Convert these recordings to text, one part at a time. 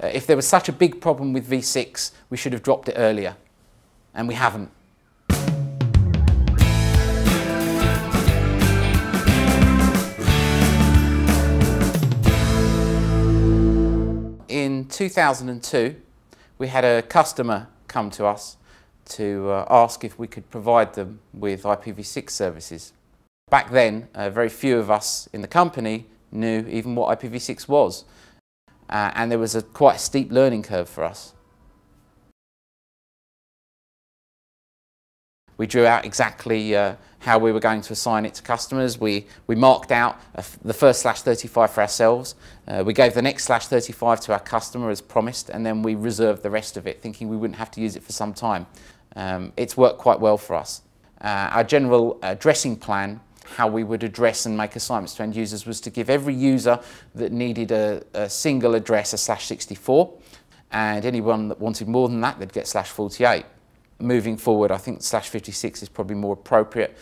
If there was such a big problem with v6, we should have dropped it earlier, and we haven't. In 2002, we had a customer come to us to ask if we could provide them with IPv6 services. Back then, very few of us in the company knew even what IPv6 was, and there was quite a steep learning curve for us. We drew out exactly how we were going to assign it to customers. We marked out the first /35 for ourselves. We gave the next /35 to our customer as promised, and then we reserved the rest of it, thinking we wouldn't have to use it for some time. It's worked quite well for us. Our general addressing plan, how we would address and make assignments to end users, was to give every user that needed a single address a /64, and anyone that wanted more than that, they'd get /48. Moving forward, I think /56 is probably more appropriate.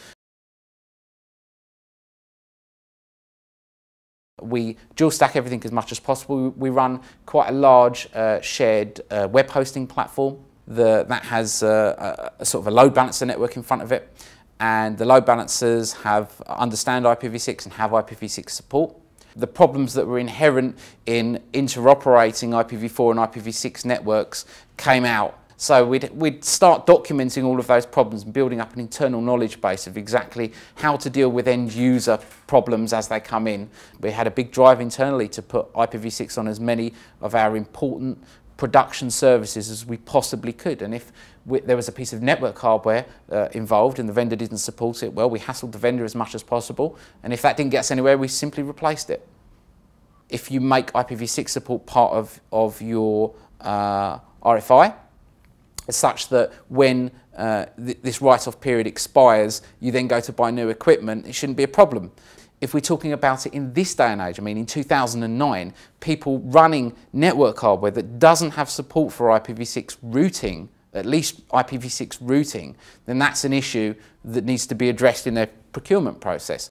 We dual stack everything as much as possible. We run quite a large shared web hosting platform that has a sort of a load balancer network in front of it, and the load balancers understand IPv6 and have IPv6 support. The problems that were inherent in interoperating IPv4 and IPv6 networks came out. So we'd start documenting all of those problems and building up an internal knowledge base of exactly how to deal with end user problems as they come in. We had a big drive internally to put IPv6 on as many of our important production services as we possibly could. And if there was a piece of network hardware involved and the vendor didn't support it, well, we hassled the vendor as much as possible. And if that didn't get us anywhere, we simply replaced it. If you make IPv6 support part of your RFI, such that when this write-off period expires, you then go to buy new equipment, it shouldn't be a problem. If we're talking about it in this day and age, I mean in 2009, people running network hardware that doesn't have support for IPv6 routing, at least IPv6 routing, then that's an issue that needs to be addressed in their procurement process.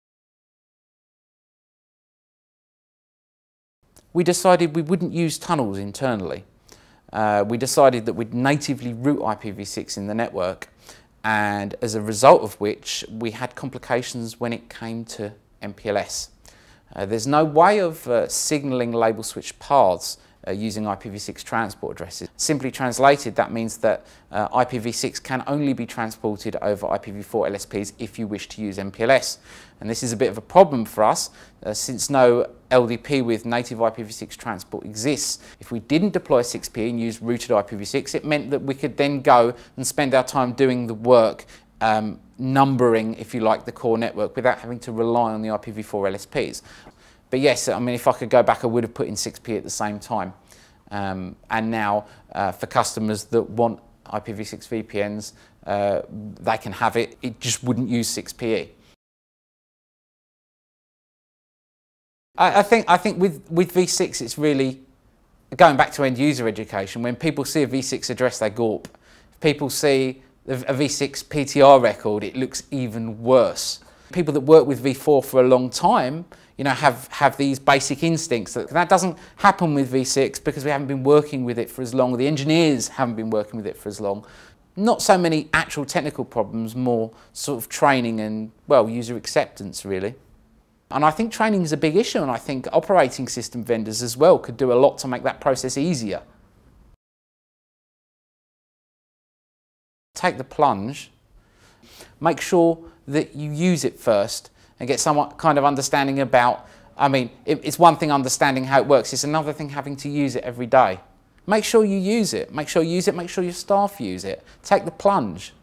We decided we wouldn't use tunnels internally. We decided that we'd natively route IPv6 in the network, and as a result of which we had complications when it came to MPLS. There's no way of signalling label switch paths using IPv6 transport addresses. Simply translated, that means that IPv6 can only be transported over IPv4 LSPs if you wish to use MPLS. And this is a bit of a problem for us since no LDP with native IPv6 transport exists. If we didn't deploy 6P and use routed IPv6, it meant that we could then go and spend our time doing the work numbering, if you like, the core network without having to rely on the IPv4 LSPs. But yes, I mean, if I could go back, I would have put in 6P at the same time. And now, for customers that want IPv6 VPNs, they can have it. It just wouldn't use 6PE. I think with v6, it's really going back to end user education. When people see a v6 address, they gawp. If people see a v6 PTR record, it looks even worse. People that work with v4 for a long time, you know, have these basic instincts. That doesn't happen with v6 because we haven't been working with it for as long, or the engineers haven't been working with it for as long. Not so many actual technical problems, more sort of training and, well, user acceptance, really. And I think training is a big issue, and I think operating system vendors as well could do a lot to make that process easier. Take the plunge, make sure that you use it first and get some kind of understanding about, I mean, it's one thing understanding how it works, it's another thing having to use it every day. Make sure you use it, make sure you use it, make sure your staff use it. Take the plunge.